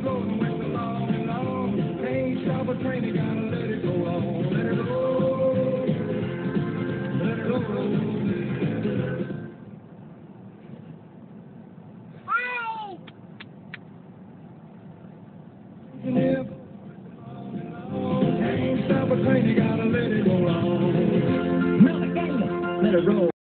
rolling with the long and long. Can't stop a train, you gotta let it go on. Let it roll, let it roll. Can't stop a train, you gotta let it go on. Let it roll.